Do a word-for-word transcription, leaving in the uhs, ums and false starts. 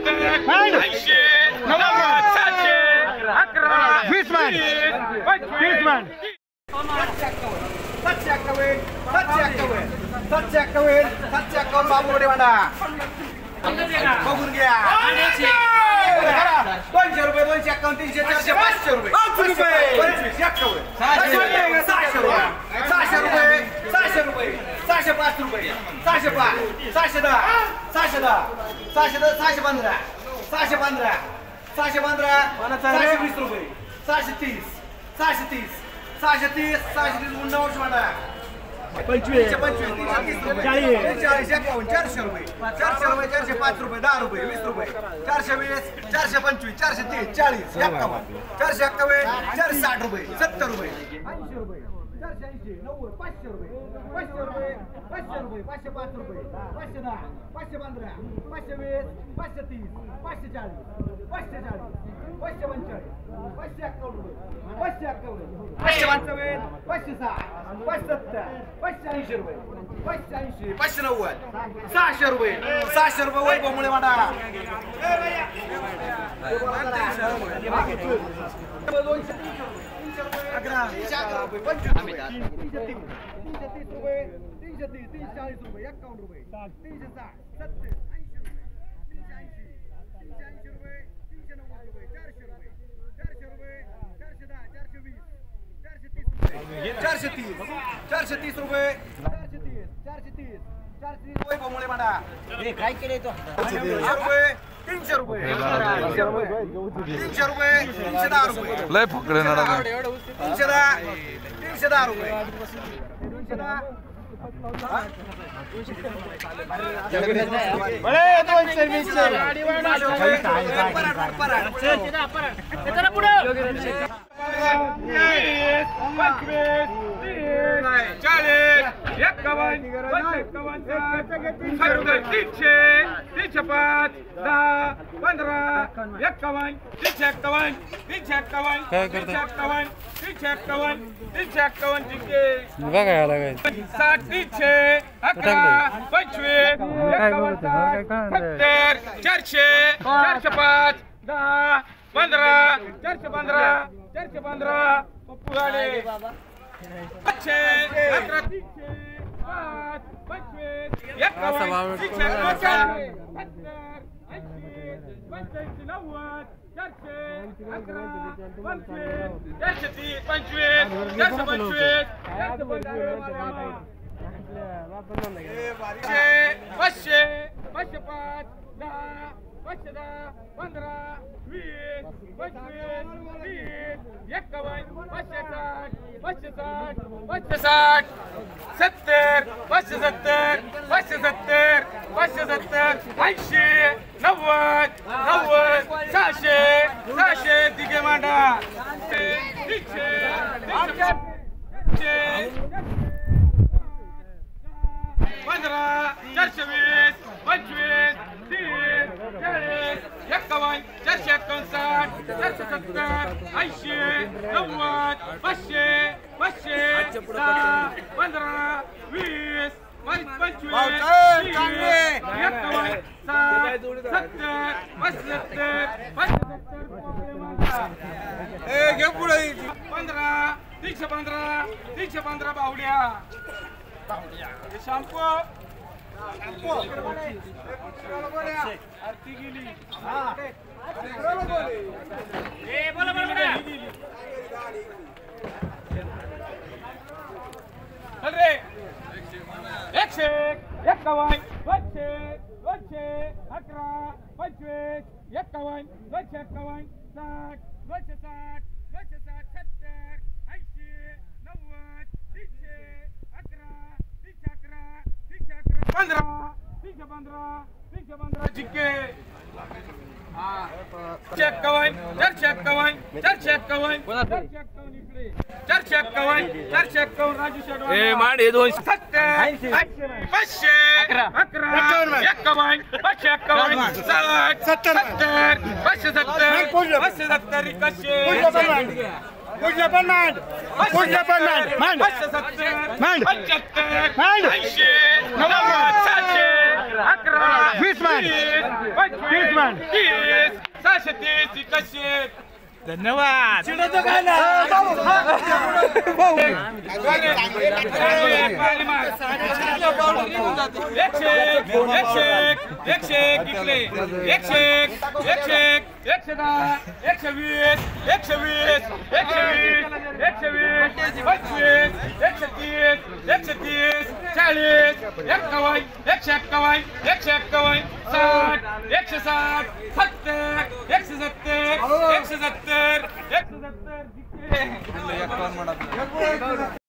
सत्तर ऐंशी नव्वद सातशे अकरा वीस मान वीस मान सातशे एक्कावन्न सातशे एक्कावन्न सातशे एक्कावन्न सातशे एक्कावन्न बाबू वाडा बघून घ्या दोनशे रुपये दोनशे एक्कावन्न तीनशे चारशे पाचशे रुपये पंचवीस एक्कावन्न सहाशे रुपये सहाशे रुपये सहाशे रुपये सहाशे पाच रुपये सहाशे पाच सहाशे दहा सहाशे दहा सहाशे दहा सहाशे पंधरा सहाशे पंधरा सहाशे पंधरा सहाशे वीस रुपये सहाशे तीस सहाशे तीस सहाशे तीस सहाशे तीस नऊशे म्हणा पंचवीस पंचवीस चाळीस चाळीस एक्कावन्न चारशे रुपये चारशे रुपये चारशे पाच रुपये दहा रुपये वीस रुपये चारशे वीस चारशे पंचवीस चारशे तीस चाळीस एक्कावन्न चारशे एक्कावन्न चारशे साठ रुपये सत्तर रुपये ऐंशी रुपये चारशे ऐंशी नव्वद पाचशे रुपये पाचशे रुपये पाचशे रुपये पाचशे पाच रुपये पाचशे दहा पाचशे पंधरा पाचशे वीस पाचशे तीस पाचशे चाळीस पाचशे चाळीस पाचशे पंचेचाळीस पाचशे एक्कावन्न रुपये पाचशे एक्कावन्न पाचशे पंचावन्न पाचशे सहा पाचशे सत्तर पाचशे ऐंशी रुपये पाचशे ऐंशी पाचशे नव्वद सहाशे रुपये सहाशे रुपये वैभवमुळे म्हणा दोनशे अकरा रुपये पंचवीस रुपये तीनशे तीस तीनशे तीस रुपये तीनशे तीस तीनशे चाळीस रुपये एक्कावन्न रुपये तीनशे साठ सत्तर ऐंशी रुपये तीनशे ऐंशी तीनशे ऐंशी रुपये तीनशे नव्वद रुपये चारशे रुपये चारशे रुपये चारशे दहा चारशे वीस चारशे तीस रुपये चारशे तीस चारशे तीस रुपये चारशे तीस चारशे तीस चारशे तीस रुपये बमुळे म्हणा काय केले तो रुपये तीनशे रुपये तीनशे रुपये तीनशे रुपये तीनशे दहा रुपये लय फकडे ना तीनशे दहा तीनशे दहा रुपये तीनशे दहा चाळीस एक्कावन्न एक्कावन्न तीनशे तीनशे पाच दहा पंधरा एक्कावन्न तीनशे एक्कावन्न तीनशे एक्कावन्न तीनशे एक्कावन्न तीनशे एक्कावन्न तीनशे एक्कावन्न जिंके साठ तीनशे अकरा पंचवीस सत्तर चारशे चारशे पाच दहा पंधरा चारशे पंधरा चारशे पंधरा पुराणे पाचशे अकरा तीनशे पाच पंचवीस एक्कावन्न तीनशे सत्तर ऐंशी पंच्याऐंशी नव्वद चारशे अकरा पंचवीस चारशे तीस पंचवीस चारशे पंचवीस चारशे पंचवीस पाचशे पाचशे पाच दहा पाचशे दहा पंधरा वीस पंचवीस तीस एक्कावन्न पाचशे साठ पाचशे साठ पाचशे साठ सत्तर पाचशे सत्तर पाचशे सत्तर पाचशे सत्तर ऐंशी नव्वद नव्वद सहाशे सहाशे दिघे मांडा तीनशे पंधरा चारशे वीस पंचवीस तीस चाळीस एक्कावन्न चारशे एकावन्न साठ चारशे सत्तर ऐंशी नव्वद पाचशे पाचशे दहा पंधरा वीस पंचवीस एक्कावन्न साठ सत्तर पचसत्तर पचसत्तर पंधरा तीनशे पंधरा तीनशे पंधरा बावड्या शॅम्पू आरती गेली रे एकशे एक्कावन्न दोनशे दोनशे अकरा पंचवीस एक्कावन्न दोनशे एक्कावन्न साठ दोनशे साठ दोनशे साठ सत्तर ऐंशी नव्वद तीनशे अकरा तीनशे अकरा तीनशे अकरा पंधरा तीनशे पंधरा तीनशे पंधरा जिंके चारशे एक्कावन्न चारशे एक्कावन्न चारशे एक्कावन्न चारशे एक्कावन्न इकडे चारशे एक्कावन्न चारशे एक्कावन्न राजू शेडवाल दोनशे सत्तर पाचशे अकरा एक्कावन्न पाचशे एक्कावन्न साठ सत्तर पाचशे सत्तर पाचशे सत्तर एकशे पुढले पण मांड पुढले पण मांड मांड पाचशे सत्तर पंच्याहत्तर ऐंशी नव्वद सातशे अकरा वीस मान वीस मान तीस सहाशे तीस एकशे धन्यवाद एकशे एकशे एकशे इकडे एकशे एकशे एकशे दहा एकशे वीस एकशे वीस एकशे वीस एकशे वीस पंचवीस एकशे तीस एकशे तीस चाळीस एक्कावन्न एकशे एक्कावन्न एकशे एक्कावन्न साठ एकशे साठ सत्तर एकशे सत्तर एकशे सत्तर एकशे सत्तर